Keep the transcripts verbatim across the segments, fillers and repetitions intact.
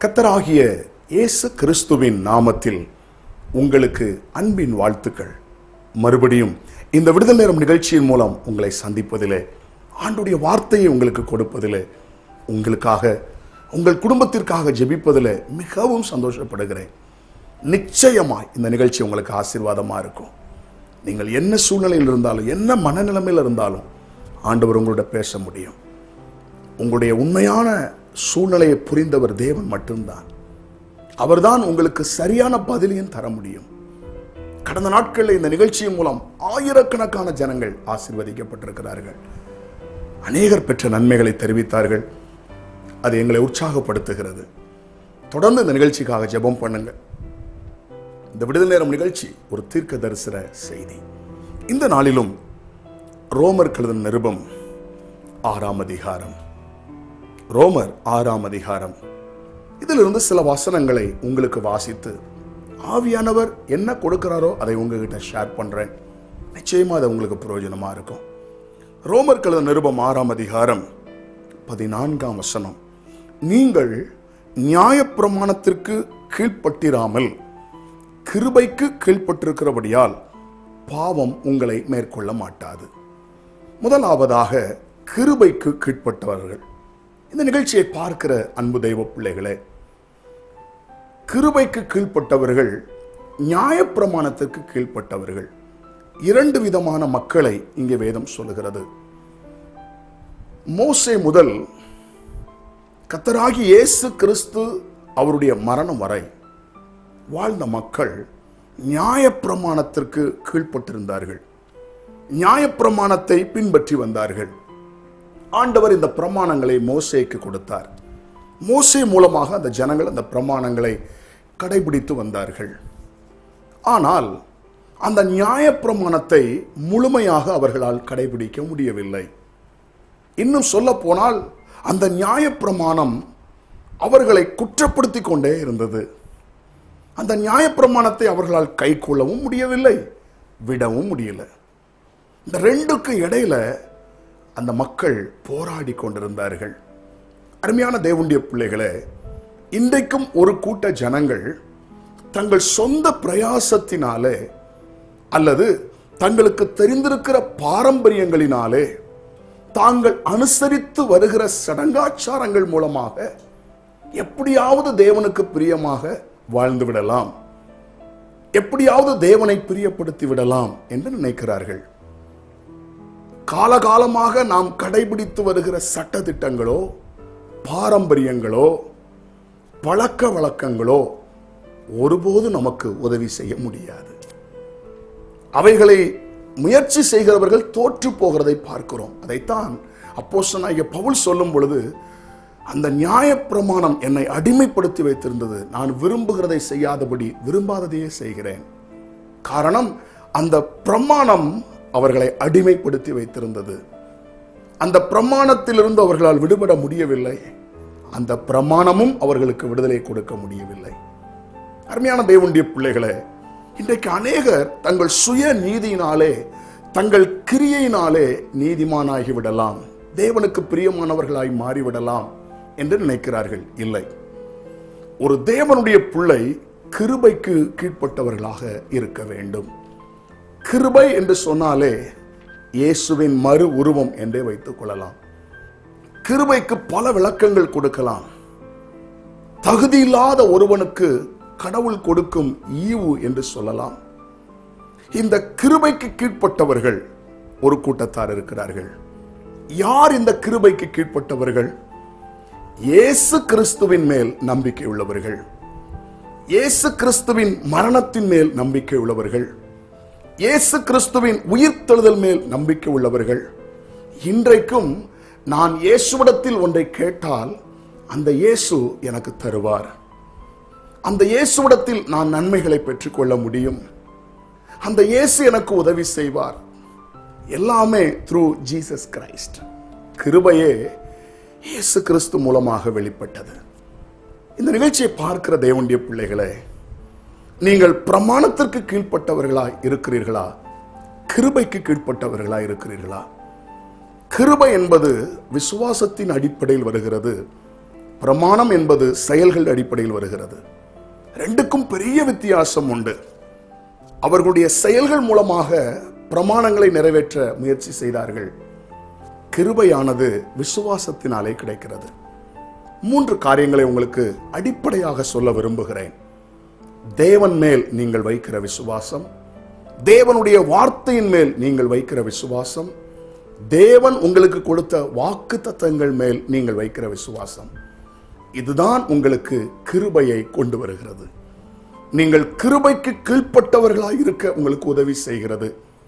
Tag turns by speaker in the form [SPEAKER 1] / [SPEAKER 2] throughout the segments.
[SPEAKER 1] கர்த்தராகிய இயேசு கிறிஸ்துவின் நாமத்தில் உங்களுக்கு அன்பின் வாழ்த்துக்கள். மறுபடியும் இந்த விடுதலை நேரம் நிகழ்ச்சியின் மூலம் உங்களை சந்திப்பதிலே, ஆண்டுடைய வார்த்தையை உங்களுக்கு கொடுப்பதிலே, உங்களுக்காக உங்கள் குடும்பத்திற்காக ஜெபிப்பதிலே மிகவும் சந்தோஷப்படுகிறேன். நிச்சயமாய் இந்த நிகழ்ச்சி உங்களுக்கு ஆசீர்வாதமாக இருக்கும். நீங்கள் என்ன சூழ்நிலையில் இருந்தாலும், என்ன மனநிலைமையில் இருந்தாலும் ஆண்டவர் உங்களோட பேச முடியும். உங்களுடைய உண்மையான சூழ்நிலையை புரிந்தவர் தேவன் மட்டும்தான். அவர்தான் உங்களுக்கு சரியான பதிலையும் தர முடியும். கடந்த நாட்களில் இந்த நிகழ்ச்சியின் மூலம் ஆயிரக்கணக்கான ஜனங்கள் ஆசீர்வதிக்கப்பட்டிருக்கிறார்கள். அநேகர் பெற்ற நன்மைகளை தெரிவித்தார்கள். அது எங்களை உற்சாகப்படுத்துகிறது. தொடர்ந்து இந்த நிகழ்ச்சிக்காக ஜெபம் பண்ணுங்க. இந்த விடுதலை நேரம் நிகழ்ச்சி ஒரு தீர்க்க தரிசன செய்தி. இந்த நாளிலும் ரோமர் எழுதின நிருபம் ஆறாம் அதிகாரம் ரோமர் ஆறாம் அதிகாரம் இதிலிருந்து சில வசனங்களை உங்களுக்கு வாசித்து ஆவியானவர் என்ன கொடுக்கிறாரோ அதை உங்ககிட்ட ஷேர் பண்றேன். நிச்சயமா அது உங்களுக்கு பிரயோஜனமா இருக்கும். ரோமர் எழுதின நிருபம் ஆறாம் அதிகாரம் பதினான்காம் வசனம். நீங்கள் நியாயப்பிரமாணத்திற்கு கீழ்ப்பட்டிராமல் கிருபைக்கு கீழ்ப்பட்டிருக்கிறபடியால் பாவம் உங்களை மேற்கொள்ள மாட்டாது. முதலாவதாக கிருபைக்கு கீழ்ப்பட்டவர்கள். இந்த நிகழ்ச்சியை பார்க்கிற அன்பு தெய்வ பிள்ளைகளே, கிருபைக்கு கீழ்ப்பட்டவர்கள், நியாயப்பிரமாணத்திற்கு கீழ்ப்பட்டவர்கள், இரண்டு விதமான மக்களை இங்கே வேதம் சொல்லுகிறது. மோசே முதல் கர்த்தராகிய இயேசு கிறிஸ்து அவருடைய மரணம் வரை வாழ்ந்த மக்கள் நியாயப்பிரமாணத்திற்கு கீழ்ப்பட்டிருந்தார்கள். நியாயப்பிரமாணத்தை பின்பற்றி வந்தார்கள். ஆண்டவர் இந்த பிரமாணங்களை மோசேக்கு கொடுத்தார். மோசே மூலமாக அந்த ஜனங்கள் அந்த பிரமாணங்களை கடைபிடித்து வந்தார்கள். ஆனால் அந்த நியாயப்பிரமாணத்தை முழுமையாக அவர்களால் கடைபிடிக்க முடியவில்லை. இன்னும் சொல்ல போனால் அந்த நியாயப்பிரமாணம் அவர்களை குற்றப்படுத்தி கொண்டே இருந்தது. அந்த நியாயப்பிரமாணத்தை அவர்களால் கை கொள்ளவும் முடியவில்லை, விடவும் முடியல. இந்த ரெண்டுக்கு இடையில அந்த மக்கள் போராடி கொண்டிருந்தார்கள். அருமையான தேவனுடைய பிள்ளைகளே, இன்றைக்கும் ஒரு கூட்ட ஜனங்கள் தங்கள் சொந்த பிரயாசத்தினாலே அல்லது தங்களுக்கு தெரிந்திருக்கிற பாரம்பரியங்களினாலே தாங்கள் அனுசரித்து வருகிற சடங்காச்சாரங்கள் மூலமாக எப்படியாவது தேவனுக்கு பிரியமாக வாழ்ந்து விடலாம், எப்படியாவது தேவனை பிரியப்படுத்தி விடலாம் என்று நினைக்கிறார்கள். காலகாலமாக நாம் கடைபிடித்து வருகிற சட்ட திட்டங்களோ, பாரம்பரியங்களோ, பழக்க வழக்கங்களோ ஒருபோது நமக்கு உதவி செய்ய முடியாது. அவைகளை முயற்சி செய்கிறவர்கள் தோற்று போகிறதை பார்க்கிறோம். அதைத்தான் அப்போஸ்தலனாகிய பவுல் சொல்லும் பொழுது, அந்த நியாயப்பிரமாணம் என்னை அடிமைப்படுத்தி வைத்திருந்தது, நான் விரும்புகிறதை செய்யாதபடி விரும்பாததையே செய்கிறேன். காரணம், அந்த பிரமாணம் அவர்களை அடிமைப்படுத்தி வைத்திருந்தது. அந்த பிரமாணத்திலிருந்து அவர்களால் விடுபட முடியவில்லை. அந்த பிரமாணமும் அவர்களுக்கு விடுதலை கொடுக்க முடியவில்லை. அருமையான தேவனுடைய பிள்ளைகளே, இன்றைக்கு அநேகர் தங்கள் சுய நீதியினாலே, தங்கள் கிரியையினாலே நீதிமானாகி விடலாம், தேவனுக்கு பிரியமானவர்களாய் மாறிவிடலாம் என்று நினைக்கிறார்கள். இல்லை, ஒரு தேவனுடைய பிள்ளை கிருபைக்கு கீழ்ப்பட்டவர்களாக இருக்க வேண்டும். கிருபை என்று சொன்னாலே இயேசுவின் மறு உருவம் என்றே வைத்துக் கொள்ளலாம். கிருபைக்கு பல விளக்கங்கள் கொடுக்கலாம். தகுதியில்லாத ஒருவனுக்கு கடவுள் கொடுக்கும் ஈவு என்று சொல்லலாம். இந்த கிருபைக்கு கீழ்ப்பட்டவர்கள் ஒரு கூட்டத்தார் இருக்கிறார்கள். யார் இந்த கிருபைக்கு கீழ்ப்பட்டவர்கள்? இயேசு கிறிஸ்துவின் மேல் நம்பிக்கை உள்ளவர்கள், இயேசு கிறிஸ்துவின் மரணத்தின் மேல் நம்பிக்கை உள்ளவர்கள், இயேசு கிறிஸ்துவின் உயிர்த்தெழுதல் மேல் நம்பிக்கை உள்ளவர்கள். இன்றைக்கும் நான் இயேசுவிடத்தில் ஒன்றை கேட்டால் அந்த இயேசு எனக்கு தருவார். அந்த இயேசுவிடத்தில் நான் நன்மைகளை பெற்றுக்கொள்ள முடியும். அந்த இயேசு எனக்கு உதவி செய்வார். எல்லாமே த்ரூ ஜீசஸ் கிரைஸ்ட். கிருபையே இயேசு கிறிஸ்து மூலமாக வெளிப்பட்டது. இந்த நிகழ்ச்சியை பார்க்கிற தேவனுடைய பிள்ளைகளே, நீங்கள் பிரமாணத்திற்கு கீழ்ப்பட்டவர்களாய் இருக்கிறீர்களா, கிருபைக்கு கீழ்ப்பட்டவர்களாய் இருக்கிறீர்களா? கிருபை என்பது விசுவாசத்தின் அடிப்படையில் வருகிறது. பிரமாணம் என்பது செயல்கள் அடிப்படையில் வருகிறது. ரெண்டுக்கும் பெரிய வித்தியாசம் உண்டு. அவர்களுடைய செயல்கள் மூலமாக பிரமாணங்களை நிறைவேற்ற முயற்சி செய்தார்கள். கிருபையானது விசுவாசத்தினாலே கிடைக்கிறது. மூன்று காரியங்களை உங்களுக்கு அடிப்படையாக சொல்ல விரும்புகிறேன். தேவன் மேல் நீங்கள் வைக்கிற விசுவாசம், தேவனுடைய வார்த்தையின் மேல் நீங்கள் வைக்கிற விசுவாசம், தேவன் உங்களுக்கு கொடுத்த வாக்குத்தத்தங்கள் மேல் நீங்கள் வைக்கிற விசுவாசம். இதுதான் உங்களுக்கு கிருபையை கொண்டு வருகிறது. நீங்கள் கிருபைக்கு கீழ்ப்பட்டவர்களாய் இருக்க உங்களுக்கு உதவி செய்கிறது.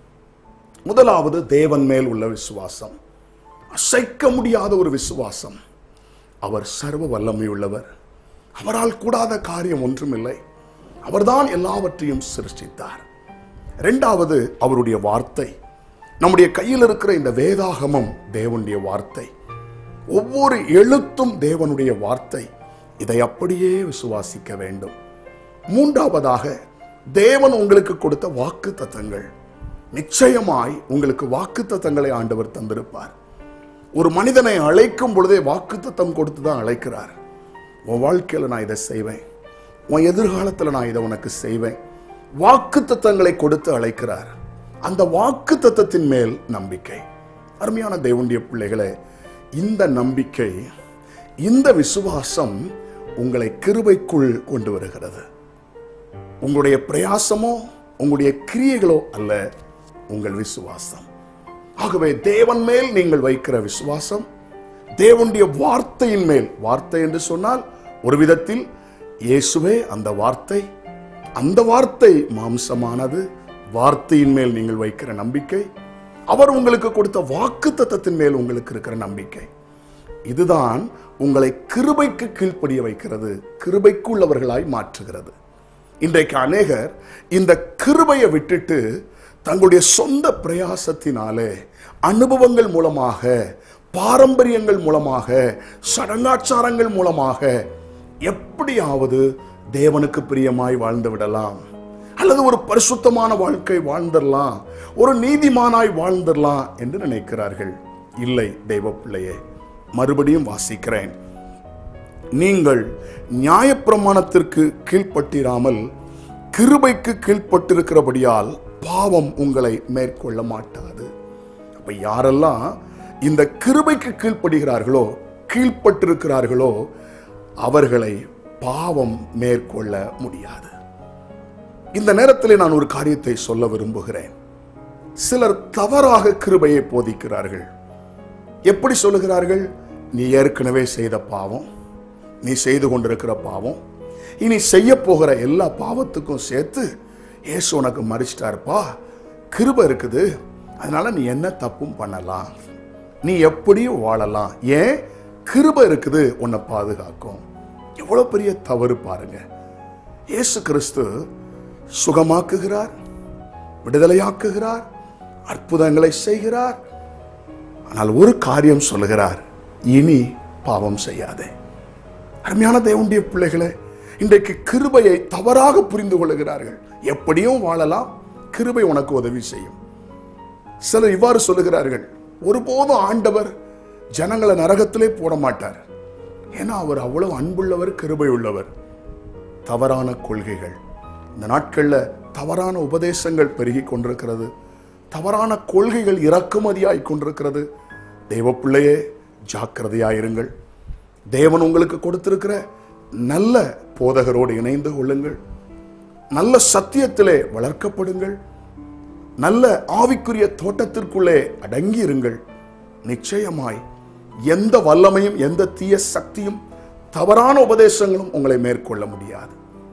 [SPEAKER 1] முதலாவது தேவன் மேல் உள்ள விசுவாசம், அசைக்க முடியாத ஒரு விசுவாசம். அவர் சர்வ வல்லமை உள்ளவர், அவரால் கூடாத காரியம் ஒன்றுமில்லை. அவர்தான் எல்லாவற்றையும் சிருஷ்டித்தார். இரண்டாவது அவருடைய வார்த்தை. நம்முடைய கையில் இருக்கிற இந்த வேதாகமம் தேவனுடைய வார்த்தை. ஒவ்வொரு எழுத்தும் தேவனுடைய வார்த்தை. இதை அப்படியே விசுவாசிக்க வேண்டும். மூன்றாவதாக தேவன் உங்களுக்கு கொடுத்த வாக்கு தத்தங்கள். நிச்சயமாய் உங்களுக்கு வாக்கு தத்தங்களை ஆண்டவர் தந்திருப்பார். ஒரு மனிதனை அழைக்கும் பொழுதே வாக்கு தத்தம் கொடுத்து தான் அழைக்கிறார். உன் வாழ்க்கையில் நான் இதை செய்வேன், உன் எதிர்காலத்தில் நான் இதை உனக்கு செய்வேன். வாக்கு தத்தங்களை கொடுத்து அழைக்கிறார். அந்த வாக்கு தத்தத்தின் மேல் நம்பிக்கை. அருமையான தேவனுடைய பிள்ளைகளே, இந்த நம்பிக்கை, இந்த விசுவாசம் உங்களை கிருபைக்குள் கொண்டு வருகிறது. உங்களுடைய பிரயாசமோ உங்களுடைய கிரியைகளோ அல்ல, உங்கள் விசுவாசம். ஆகவே தேவன் மேல் நீங்கள் வைக்கிற விசுவாசம், தேவனுடைய வார்த்தையின் மேல். வார்த்தை என்று சொன்னால் ஒரு விதத்தில் இயேசுவே அந்த வார்த்தை. அந்த வார்த்தை மாம்சமானது. வார்த்தையின் மேல் நீங்கள் வைக்கிற நம்பிக்கை, அவர் உங்களுக்கு கொடுத்த வாக்கு தத்தத்தின் மேல் உங்களுக்கு இருக்கிற நம்பிக்கை, இதுதான் உங்களை கிருபைக்கு கீழ்ப்படிய வைக்கிறது, கிருபைக்குள்ளவர்களாய் மாற்றுகிறது. இன்றைக்கு அநேகர் இந்த கிருபையை விட்டுட்டு தங்களுடைய சொந்த பிரயாசத்தினாலே, அனுபவங்கள் மூலமாக, பாரம்பரியங்கள் மூலமாக, சடங்காச்சாரங்கள் மூலமாக எப்படியாவது தேவனுக்கு பிரியமாய் வாழ்ந்து விடலாம், அல்லது ஒரு பரிசுத்தமான வாழ்க்கை வாழ்ந்துடலாம், ஒரு நீதிமானாய் வாழ்ந்துடலாம் என்று நினைக்கிறார்கள். இல்லை தெய்வ பிள்ளையே, மறுபடியும் வாசிக்கிறேன். நீங்கள் நியாயப்பிரமாணத்திற்கு கீழ்ப்பட்டிராமல் கிருபைக்கு கீழ்ப்பட்டிருக்கிறபடியால் பாவம் உங்களை மேற்கொள்ள மாட்டாது. அப்ப யாரெல்லாம் இந்த கிருபைக்கு கீழ்ப்படுகிறார்களோ, கீழ்ப்பட்டிருக்கிறார்களோ, அவர்களை பாவம் மேற்கொள்ள முடியாது. இந்த நேரத்தில் நான் ஒரு காரியத்தை சொல்ல விரும்புகிறேன். சிலர் தவறாக கிருபையை போதிக்கிறார்கள். எப்படி சொல்லுகிறார்கள்? நீ ஏற்கனவே செய்த பாவம், நீ செய்து கொண்டிருக்கிற பாவம், இனி செய்ய போகிற எல்லா பாவத்துக்கும் சேர்த்து இயேசு உனக்கு மறிச்சிட்டாருப்பா, கிருபை இருக்குது, அதனால நீ என்ன தப்பும் பண்ணலாம், நீ எப்படியும் வாழலாம், ஏன் கிருபை இருக்குது, உன்னை பாதுகாக்கும். எவ்வளவு பெரிய தவறு பாருங்க. இயேசு கிறிஸ்து சுகமாக்குகிறார், விடுதலையாக்குகிறார், அற்புதங்களை செய்கிறார். ஆனால் ஒரு காரியம் சொல்லுகிறார், இனி பாவம் செய்யாதே. அருமையான தேவனுடைய பிள்ளைகளே, இன்றைக்கு கிருபையை தவறாக புரிந்து கொள்ளுகிறார்கள். எப்படியும் வாழலாம், கிருபை உனக்கு உதவி செய்யும். சிலர் இவ்வாறு சொல்லுகிறார்கள், ஒருபோதும் ஆண்டவர் ஜனங்களை நரகத்திலே போட மாட்டார், ஏன்னா அவர் அவ்வளவு அன்புள்ளவர், கிருபை உள்ளவர். தவறான கொள்கைகள். இந்த நாட்களில் தவறான உபதேசங்கள் பெருகி கொண்டிருக்கிறது, தவறான கொள்கைகள் இறக்குமதியாய் கொண்டிருக்கிறது. தெய்வ பிள்ளையே, ஜாக்கிரதையாயிருங்கள். தேவன் உங்களுக்கு கொடுத்திருக்கிற நல்ல போதகரோடு இணைந்து கொள்ளுங்கள், நல்ல சத்தியத்திலே வளர்க்கப்படுங்கள், நல்ல ஆவிக்குரிய தோட்டத்திற்குள்ளே அடங்கி இருங்கள். நிச்சயமாய் எந்த வல்லமையும், எந்த தீய சக்தியும், தவறான உபதேசங்களும் உங்களை மேற்கொள்ள முடியாது.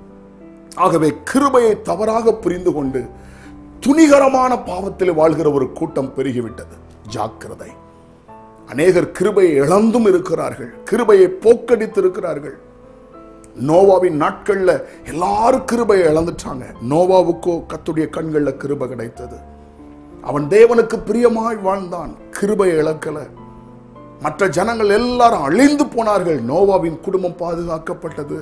[SPEAKER 1] ஆகவே கிருபையை தவறாக புரிந்து கொண்டு துணிகரமான பாவத்தில் வாழ்கிற ஒரு கூட்டம் பெருகிவிட்டது. ஜாக்கிரதை. அநேகர் கிருபையை இழந்தும் இருக்கிறார்கள், கிருபையை போக்கடித்து இருக்கிறார்கள். நோவாவின் நாட்கள்ல எல்லாரும் கிருபையை இழந்துட்டாங்க. நோவாவுக்கோ கர்த்தருடைய கண்கள்ல கிருபை கிடைத்தது. அவன் தேவனுக்கு பிரியமாய் வாழ்ந்தான், கிருபையை இழக்கல. மற்ற ஜனங்கள் எல்லாரும் அழிந்து போனார்கள், நோவாவின் குடும்பம் பாதுகாக்கப்பட்டது.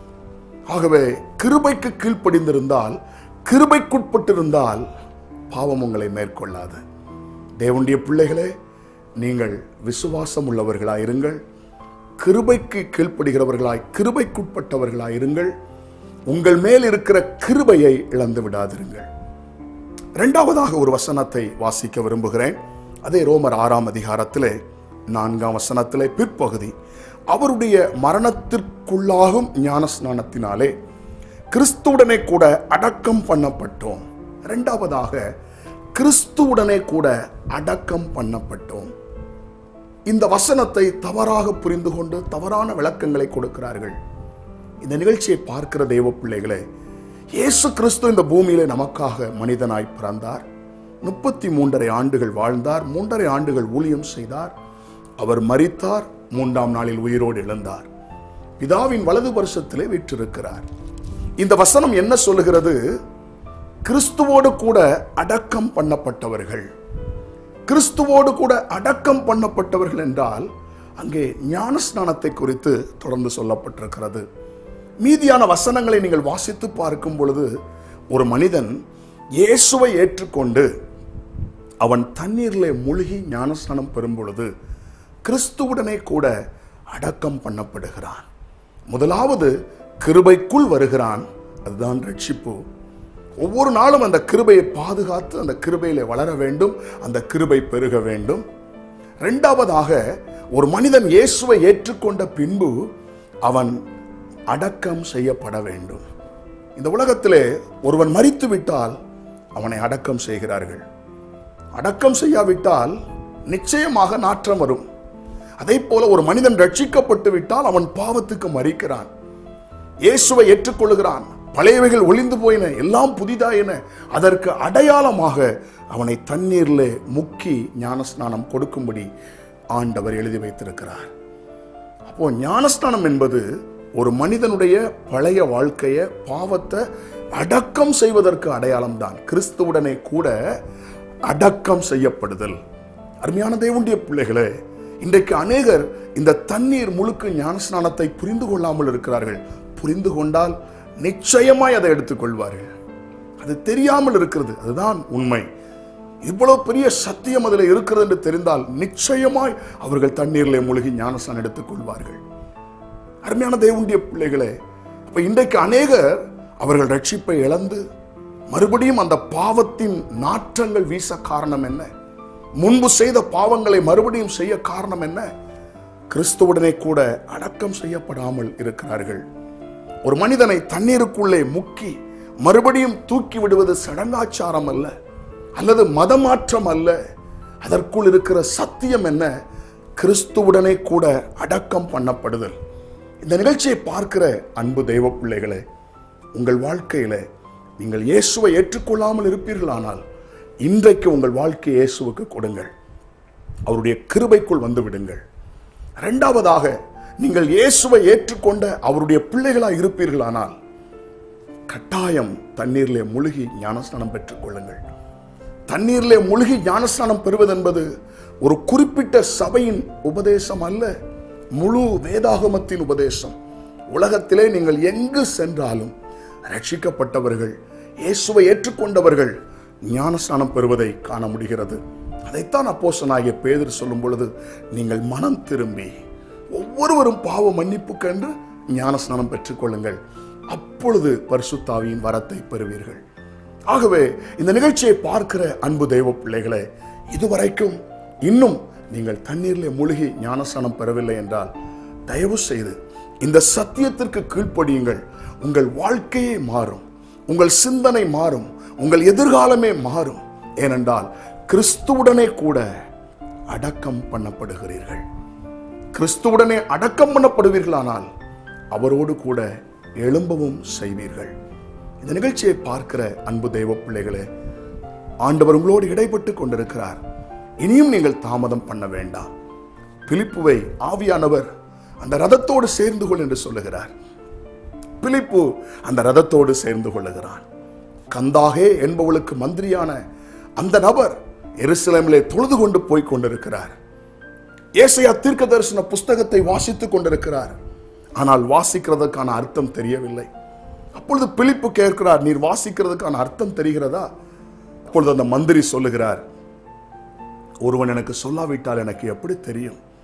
[SPEAKER 1] ஆகவே கிருபைக்கு கீழ்ப்படிந்திருந்தால், கிருபைக்குட்பட்டிருந்தால் பாவம் உங்களை மேற்கொள்ளாது. தேவனுடைய பிள்ளைகளே, நீங்கள் விசுவாசம் உள்ளவர்களாயிருங்கள். கிருபைக்கு கீழ்ப்படுகிறவர்களாய், கிருபைக்குட்பட்டவர்களாய் இருங்கள். உங்கள் மேல் இருக்கிற கிருபையை இழந்து விடாதிருங்கள். இரண்டாவதாக ஒரு வசனத்தை வாசிக்க விரும்புகிறேன். அதே ரோமர் ஆறாம் அதிகாரத்திலே நான்காம் வசனத்திலே பிற்பகுதி, அவருடைய மரணத்திற்குள்ளாகும் ஞானஸ்நானத்தினாலே கிறிஸ்துவுடனே கூட அடக்கம் பண்ணப்பட்டோம். இரண்டாவதாக கிறிஸ்துவுடனே கூட அடக்கம் பண்ணப்பட்டோம். இந்த வசனத்தை தவறாக புரிந்து கொண்டு தவறான விளக்கங்களை கொடுக்கிறார்கள். இந்த நிகழ்ச்சியை பார்க்கிற தேவ பிள்ளைகளே, இயேசு கிறிஸ்து இந்த பூமியிலே நமக்காக மனிதனாய் பிறந்தார். முப்பத்தி மூன்றரை ஆண்டுகள் வாழ்ந்தார். மூன்றரை ஆண்டுகள் ஊழியம் செய்தார். அவர் மரித்தார். மூன்றாம் நாளில் உயிரோடு எழுந்தார். பிதாவின் வலது வருஷத்திலே வீற்றிருக்கிறார். இந்த வசனம் என்ன சொல்லுகிறது? கிறிஸ்துவோடு கூட அடக்கம் பண்ணப்பட்டவர்கள். கிறிஸ்துவோடு கூட அடக்கம் பண்ணப்பட்டவர்கள் என்றால் அங்கே ஞானஸ்நானத்தை குறித்து தொடர்ந்து சொல்லப்பட்டிருக்கிறது. மீதியான வசனங்களை நீங்கள் வாசித்து பார்க்கும் பொழுது, ஒரு மனிதன் இயேசுவை ஏற்றுக்கொண்டு அவன் தண்ணீரிலே மூழ்கி ஞானஸ்நானம் பெறும் பொழுது கிறிஸ்துவுடனே கூட அடக்கம் பண்ணப்படுகிறான். முதலாவது கிருபைக்குள் வருகிறான். அதுதான் ரட்சிப்பு. ஒவ்வொரு நாளும் அந்த கிருபையை பாதுகாத்து அந்த கிருபையிலே வளர வேண்டும், அந்த கிருபை பெருக வேண்டும். இரண்டாவதாக, ஒரு மனிதன் இயேசுவை ஏற்றுக்கொண்ட பின்பு அவன் அடக்கம் செய்யப்பட வேண்டும். இந்த உலகத்திலே ஒருவன் மரித்து விட்டால் அவனை அடக்கம் செய்கிறார்கள். அடக்கம் செய்யாவிட்டால் நிச்சயமாக நாற்றம் வரும். அதே போல ஒரு மனிதன் ரட்சிக்கப்பட்டு விட்டால் அவன் பாவத்துக்கு மரிக்கிறான். இயேசுவை ஏற்றுக்கொள்கிறான். பழையவைகள் ஒளிந்து போயின, எல்லாம் புதிதாயின. அதற்கு அடையாளமாக அவனை தண்ணீரிலே முக்கி ஞானஸ்நானம் கொடுக்கும்படி ஆண்டவர் எழுதி வைத்திருக்கிறார். அப்போ ஞானஸ்நானம் என்பது ஒரு மனிதனுடைய பழைய வாழ்க்கையை, பாவத்தை அடக்கம் செய்வதற்கு அடையாளம் தான். கிறிஸ்துவுடனே கூட அடக்கம் செய்யப்படுதல். அருமையான தேவனுடைய பிள்ளைகளே, இன்றைக்கு அநேகர் இந்த தண்ணீர் முழுக்க ஞானஸ்நானத்தை புரிந்து கொள்ளாமல் இருக்கிறார்கள். புரிந்து கொண்டால் நிச்சயமாய் அதை எடுத்துக்கொள்வார்கள். அது தெரியாமல் இருக்கிறது, அதுதான் உண்மை. இவ்வளவு பெரிய சத்தியம் அதில் இருக்கிறது என்று தெரிந்தால் நிச்சயமாய் அவர்கள் தண்ணீரிலே மூழ்கி ஞானஸ்நானம் எடுத்துக் கொள்வார்கள். அருமையான தேவனுடைய பிள்ளைகளே, அப்ப இன்றைக்கு அநேகர் அவர்கள் ரட்சிப்பை இழந்து மறுபடியும் அந்த பாவத்தின் நாற்றங்கள் வீச காரணம் என்ன? முன்பு செய்த பாவங்களை மறுபடியும் செய்ய காரணம் என்ன? கிறிஸ்துவுடனே கூட அடக்கம் செய்யப்படாமல் இருக்கிறார்கள். ஒரு மனிதனை தண்ணீருக்குள்ளே முக்கி மறுபடியும் தூக்கி விடுவது சடங்காச்சாரம் அல்ல, அல்லது மதமாற்றம் அல்ல. அதற்குள் இருக்கிற சத்தியம் என்ன? கிறிஸ்துவுடனே கூட அடக்கம் பண்ணப்படுதல். இந்த நிகழ்ச்சியை பார்க்கிற அன்பு தெய்வ பிள்ளைகளே, உங்கள் வாழ்க்கையில நீங்கள் இயேசுவை ஏற்றுக்கொள்ளாமல் இருப்பீர்களானால் இன்றைக்கு உங்கள் வாழ்க்கையை இயேசுவுக்கு கொடுங்கள். அவருடைய கிருபைக்குள் வந்து விடுங்கள். இரண்டாவதாக, நீங்கள் இயேசுவை ஏற்றுக்கொண்ட அவருடைய பிள்ளைகளாக இருப்பீர்களானால் கட்டாயம் தண்ணீரிலே முழுகி ஞானஸ்நானம் பெற்றுக் கொள்ளுங்கள். தண்ணீரிலே முழுகி ஞானஸ்நானம் பெறுவது என்பது ஒரு குறிப்பிட்ட சபையின் உபதேசம் அல்ல, முழு வேதாகமத்தின் உபதேசம். உலகத்திலே நீங்கள் எங்கு சென்றாலும் ரட்சிக்கப்பட்டவர்கள், இயேசுவை ஏற்றுக்கொண்டவர்கள் ஞானஸ்நானம் பெறுவதை காண முடிகிறது. அதைத்தான் அப்போஸ்தலனாகிய பேதுரு சொல்லும் பொழுது, நீங்கள் மனம் திரும்பி ஒவ்வொருவரும் பாவ மன்னிப்பு கண்டு ஞானஸ்நானம் பெற்றுக் கொள்ளுங்கள், அப்பொழுது பரிசுத்த ஆவியின் வரத்தை பெறுவீர்கள். ஆகவே இந்த நிகழ்ச்சியை பார்க்கிற அன்பு தெய்வ பிள்ளைகளே, இதுவரைக்கும் இன்னும் நீங்கள் தண்ணீரிலே மூழ்கி ஞானஸ்நானம் பெறவில்லை என்றால் தயவு செய்து இந்த சத்தியத்திற்கு கீழ்ப்படியுங்கள். உங்கள் வாழ்க்கையே மாறும், உங்கள் சிந்தனை மாறும், உங்கள் எதிர்காலமே மாறும். ஏனென்றால் கிறிஸ்துவுடனே கூட அடக்கம் பண்ணப்படுகிறீர்கள். கிறிஸ்துவுடனே அடக்கம் பண்ணப்படுவீர்களானால் அவரோடு கூட எழும்பவும் செய்வீர்கள். இந்த நிகழ்ச்சியை பார்க்கிற அன்பு தெய்வ பிள்ளைகளே, ஆண்டவர் உங்களோடு இடைப்பட்டு கொண்டிருக்கிறார். இனியும் நீங்கள் தாமதம் பண்ண வேண்டாம். பிலிப்புவை ஆவியானவர் அந்த ரதத்தோடு சேர்ந்து கொள் என்று சொல்லுகிறார். பிலிப்பு அந்த ரதத்தோடு சேர்ந்து கொள்ளுகிறான். கந்தாகே என்பவளுக்கு மந்திரியான அந்த நபர் எருசலேமிலே தொழுது கொண்டு போய் கொண்டிருக்கிறார். ஏசாயா தீர்க்க தரிசன புஸ்தகத்தை வாசித்துக் கொண்டிருக்கிறார். ஆனால் வாசிக்கிறதுக்கான அர்த்தம் தெரியவில்லை. அப்பொழுது பிலிப்பு கேட்கிறார், நீர் வாசிக்கிறதுக்கான அர்த்தம் தெரிகிறதா? அப்பொழுது அந்த மந்திரி சொல்லுகிறார், ஒருவன் எனக்கு சொல்லாவிட்டால் எனக்கு எப்படி தெரியும்?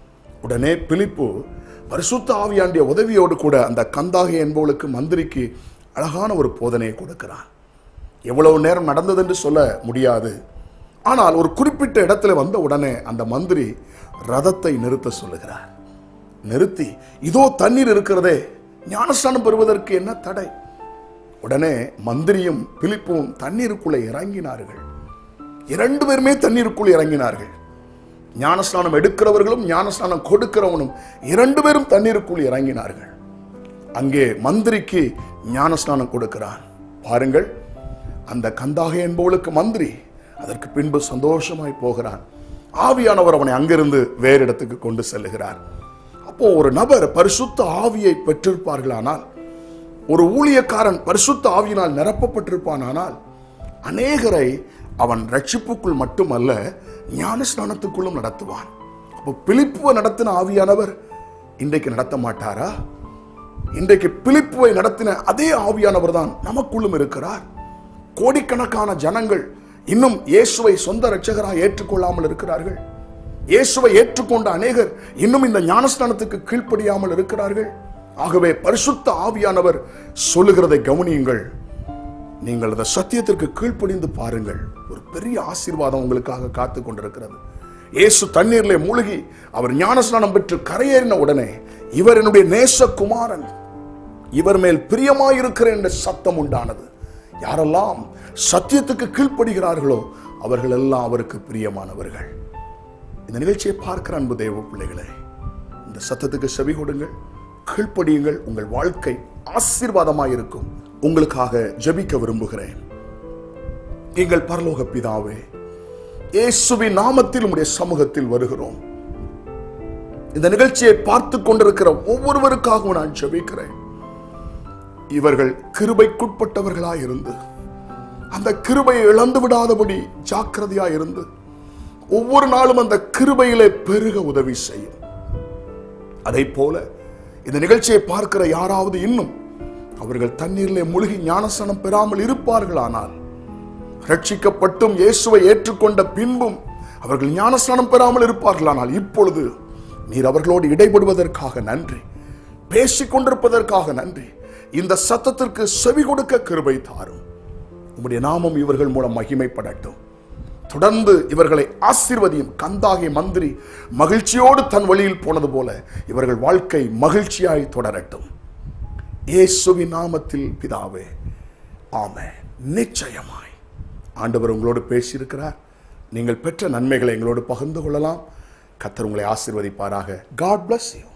[SPEAKER 1] உடனே பிலிப்பு பரிசுத்த ஆவியாண்டிய உதவியோடு கூட அந்த கந்தாகி என்பவளுக்கு மந்திரிக்கு அழகான ஒரு போதனையை கொடுக்கிறான். எவ்வளவு நேரம் நடந்தது என்று சொல்ல முடியாது. ஆனால் ஒரு குறிப்பிட்ட இடத்துல வந்த உடனே அந்த மந்திரி ரதத்தை நிறுத்த சொல்லுகிறார். நிறுத்தி, இதோ தண்ணீர் இருக்கிறதே, ஞானஸ்நானம் பெறுவதற்கு என்ன தடை? உடனே மந்திரியும் பிலிப்பும் தண்ணீருக்குள்ளே இறங்கினார்கள். இரண்டு பேருமே தண்ணீருக்குள் இறங்கினார்கள். ஞானஸ்நானம் எடுக்கிறவர்களும் ஞானஸ்நானம் கொடுக்கிறவனும் இரண்டு பேரும் தண்ணீருக்குள் இறங்கினார்கள். அங்கே மந்திரிக்கு ஞானஸ்நானம் கொடுக்கிறான். பாருங்கள், அந்த கந்தாகி என்பவளுக்கு மந்திரி அதற்கு பின்பு சந்தோஷமாய் போகிறான். ஆவியானவர் அவனை அங்கிருந்து வேறு இடத்துக்கு கொண்டு செல்லுகிறார். அப்போ ஒரு நபர் பரிசுத்த ஆவியை பெற்றிருப்பார்களானால், ஒரு ஊழியக்காரன் பரிசுத்த ஆவியினால் நிரப்பப்பட்டிருப்பானால், அநேகரை அவன் ரட்சிப்புக்குள் மட்டுமல்ல ஞானஸ்நானத்துக்குள்ளும் நடத்துவான். அப்போ பிலிப்புவை நடத்தின ஆவியானவர் இன்றைக்கு நடத்த மாட்டாரா? இன்றைக்கு பிலிப்புவை நடத்தின அதே ஆவியானவர் தான் நமக்குள்ளும் இருக்கிறார். கோடிக்கணக்கான ஜனங்கள் இன்னும் இயேசுவை சொந்த இரட்சகராக ஏற்றுக்கொள்ளாமல் இருக்கிறார்கள். இயேசுவை ஏற்றுக்கொண்ட அநேகர் இன்னும் இந்த ஞானஸ்நானத்துக்கு கீழ்ப்படியாமல் இருக்கிறார்கள். ஆகவே பரிசுத்த ஆவியானவர் சொல்லுகிறதை கவனியுங்கள். நீங்கள் அந்த சத்தியத்திற்கு கீழ்ப்படிந்து பாருங்கள். ஒரு பெரிய ஆசீர்வாதம் உங்களுக்காக காத்து கொண்டிருக்கிறது. இயேசு தண்ணீரிலே மூழ்கி அவர் ஞானஸ்நானம் பெற்று கரையேறின உடனே, இவர் என்னுடைய நேசகுமாரன், இவர் மேல் பிரியமாயிருக்கிறேன் என்ற சத்தம் உண்டானது. யாரெல்லாம் சத்தியத்துக்கு கீழ்ப்படுகிறார்களோ அவர்கள் எல்லாம் அவருக்கு பிரியமானவர்கள். இந்த நிகழ்ச்சியை பார்க்கிற அன்பு தேவ பிள்ளைகளே, இந்த சத்தத்துக்கு செவி கொடுங்கள், கீழ்ப்படியுங்கள். உங்கள் வாழ்க்கை ஆசீர்வாதமாயிருக்கும். உங்களுக்காக ஜெபிக்க விரும்புகிறேன். எங்கள் பரலோக பிதாவே, இயேசுவின் நாமத்தில் உம்முடைய சமூகத்தில் வருகிறோம். இந்த நிகழ்ச்சியை பார்த்து கொண்டிருக்கிற ஒவ்வொருவருக்காகவும் நான் ஜெபிக்கிறேன். இவர்கள் கிருபைக்குட்பட்டவர்களாய் இருந்து அந்த கிருபையை இழந்து விடாதபடி ஜாக்கிரதையாய் இருந்து ஒவ்வொரு நாளும் அந்த கிருபையிலே பெருக உதவி செய்யும். அதை போல இந்த நிகழ்ச்சியை பார்க்கிற யாராவது இன்னும் அவர்கள் தண்ணீரிலே மூழ்கி ஞானஸ்நானம் பெறாமல் இருப்பார்களானால், ரட்சிக்கப்பட்டும் இயேசுவை ஏற்றுக்கொண்ட பின்பும் அவர்கள் ஞானஸ்நானம் பெறாமல் இருப்பார்களானால், இப்பொழுது நீர் அவர்களோடு இடைபடுவதற்காக நன்றி, பேசிக் கொண்டிருப்பதற்காக நன்றி. இந்த சத்தத்திற்கு செவி கொடுக்க கிருபை தாரும். உம்முடைய நாமம் இவர்கள் மூலம் மகிமைப்படட்டும். தொடர்ந்து இவர்களை ஆசீர்வதியும். கந்தாகி மந்திரி மகிழ்ச்சியோடு தன் வழியில் போனது போல இவர்கள் வாழ்க்கை மகிழ்ச்சியாய் தொடரட்டும். இயேசுவின் நாமத்தில் பிதாவே, ஆமென். நிச்சயமாய் ஆண்டவர் உங்களோடு பேசியிருக்கிறார். நீங்கள் பெற்ற நன்மைகளை எங்களோடு பகிர்ந்து கொள்ளலாம். கர்த்தர் உங்களை ஆசீர்வதிப்பாராக. God bless you.